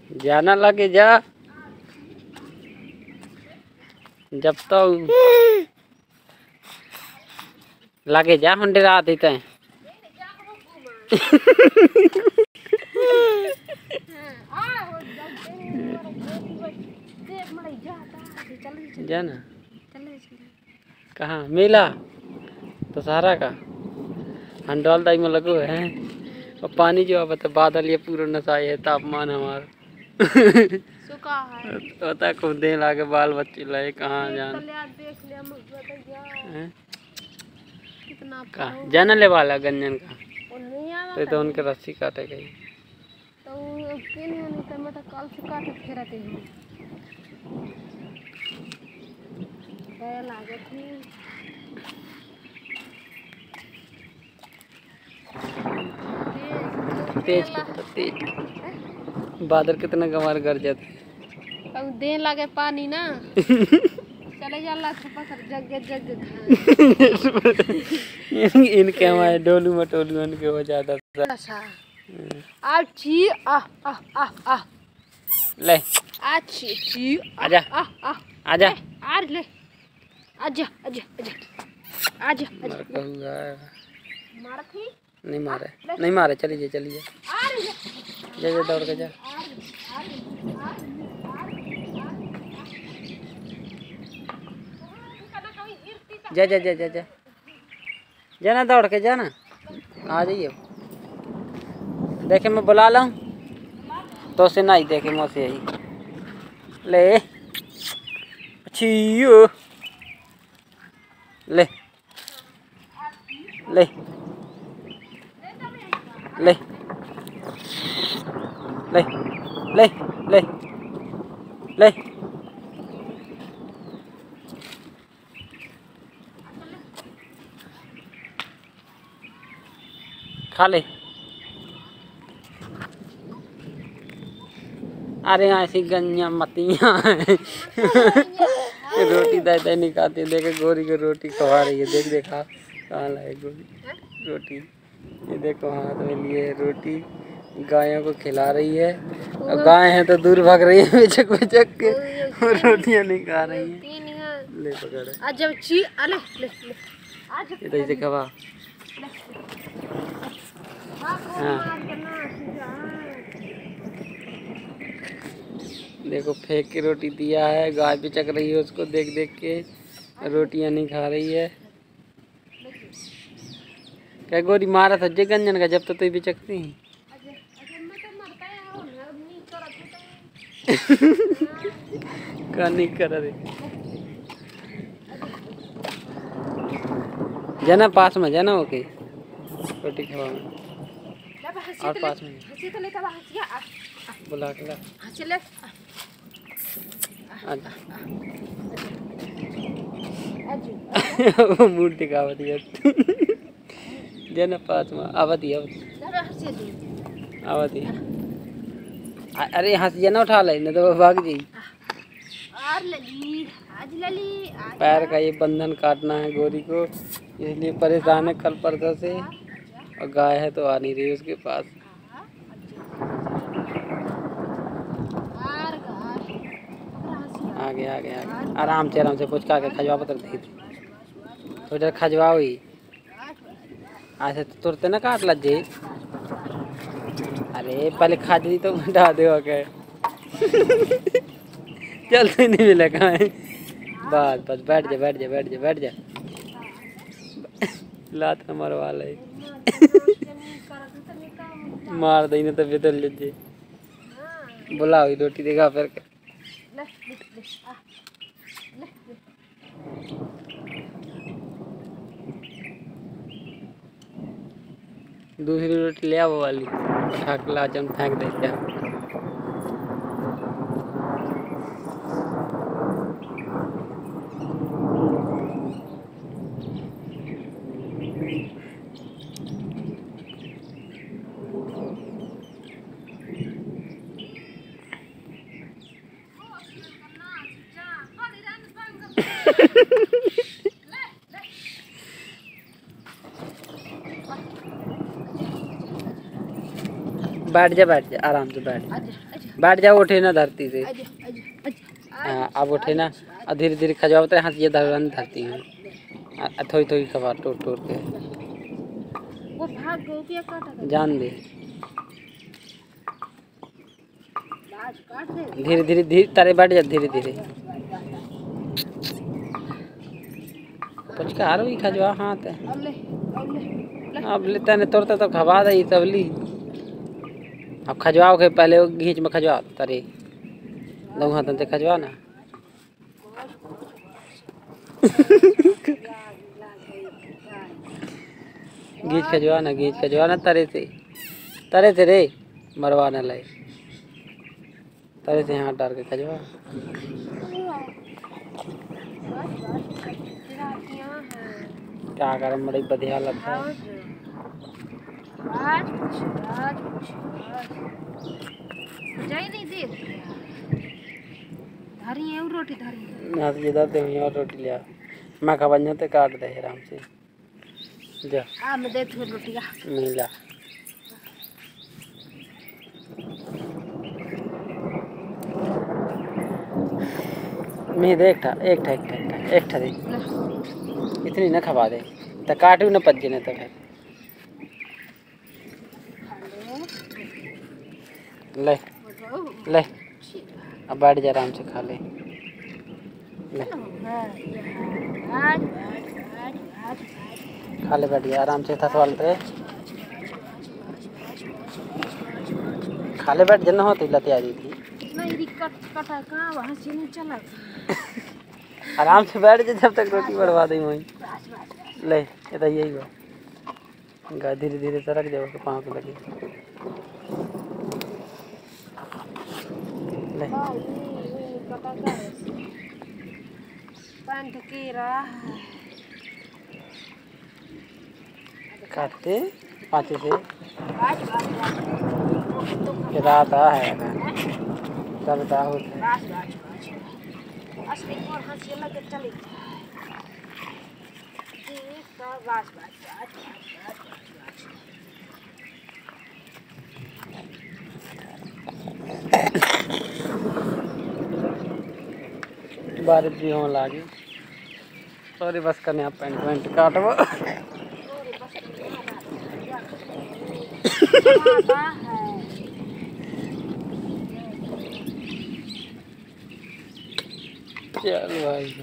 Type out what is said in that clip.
जाना लगे जा जब तो लगे जा हम डरा देते हैं। जाना कहाँ मेला तो सारा का हंडोल दाई में लगो है और पानी जो अब तो बादल ये पूरा नसाई है तापमान हमारा पता को दे लागे बाल बच्चे लाए कहाँ जान कहाँ जाना ले वाला गंजन का तो उनके रस्सी काटे गई तो मैं तो कल से काटे फेरते हैं लागे थी तेज कितना तेज बादल कितना गंवार कर जाते अब देन लागे पानी ना चले जाला पकड़ जग जग इनके हमारे डोलू मटोलू उनके हो जाता था आची आ आ आ आ ले आची ची आजा आजा आर ले आजा आजा आजा आजा मारा थी नहीं मारे चलिए जा जा दौड़ के जा जा जा जा जा जा जाना दौड़ के जाना आ जाइए देखे मैं बुला लाऊं तो से नहीं देखे मुझसे यही ले छियो ले ले ले ले ले ले ले खा ले अरे ऐसी गंजा मतियाँ रोटी दाई नहीं खाती देखे गोरी को रोटी खवा रही है देख देखा कहाँ लाए गोरी रोटी ये देखो हाथ में लिए रोटी गायों को खिला रही है और गाय है तो दूर भाग रही है बेचक के और रोटियां नहीं खा रही है ले पकड़ आज जब ची अले ले ले आज इधर से खवा हाँ देखो फेंक के रोटी दिया है गाय पिचक रही है उसको देख देख के रोटियां नहीं खा रही है क्या गोरी मारा था जे गंजन का जब तो ही बिचकती का नहीं कर रहे जाना पास में जाना ओके रोटी खवा और पास में बुला के ला मूड दिखावत है जना पास में आवती आवती अरे यहाँ से जना उठा ले नहीं तो भाग जी पैर का ये बंधन काटना है गोरी को इसलिए परेशान है कल परसों से और गाय है तो आ नहीं रही उसके पास आगे आगे आगे आराम से पुचका के खजवा पत्र दी थोड़ी देर खजवाओ ही ऐसे तो तुरते ना काट लज्जे अरे पहले खाजरी तो हटा दे के चलते नहीं मिला कहाँ है बस बस बैठ जा लात न मरवा ले मार दे तो बेदल लज्जे बुलाओ रोटी देगा फिर दूसरी रोटी ले आओ वाली उठा के ला जम फेंक देते हैं बैठ जा आराम से बैठ। बैठ जाओ, उठे ना धरती से। आजा आजा आजा। हाँ अब उठे ना, और धीरे धीरे खजवाते हाथ ये धरती हूँ, थोड़ी थोड़ी खबा टूट टूट के। वो भाग गो क्या काटा जान दे, लाज काट दे। धीरे धीरे धीरे तारे बैठ जा, धीरे धीरे पुचका हारो ही खजवा हाथ है। अब ले अब ले अब ले तने तोड़ता तो खबा दे सब ली। अब खजवाओ के पहले वो घींच में खजवा तारे दो हाथन से खजवा ना। घींच खजवा ना तारे से रे, मरवा ना ले, तारे से हाथ डाल के खजवा। क्या कर बड़ी बढ़िया लगता है। जाई नहीं दे धारी है रोटी धारी ना तो इधर दे और रोटी लिया, मैं खा बन जाते काट दे आराम से जा। आ मैं दे थोड़ी रोटी का मिला मैं देख था एक था दे, इतनी न खबा दे तो काटू न पज ने तो फिर ले ले। अब बैठ जा आराम से, खा ले ले खा ले, बैठ जा आराम से, थसवालते खा ले, बैठ जाना होती लती आ रही थी। नहीं कटा कहाँ वहाँ से नहीं चला आराम से बैठ जा जब तक रोटी बढ़वा दी वहीं। ले ये तो यही हुआ, गा धीरे धीरे सरक जाओ तो पाँव को लगे। ले कटा का पैंट की रहा काटते पाँचे से रात आ है चलता होता है। असली और हंसी लगे चली बस बारिश भी होने लगी। सॉरी बस करने आप पैंट वैंट काटबो। चल भाई।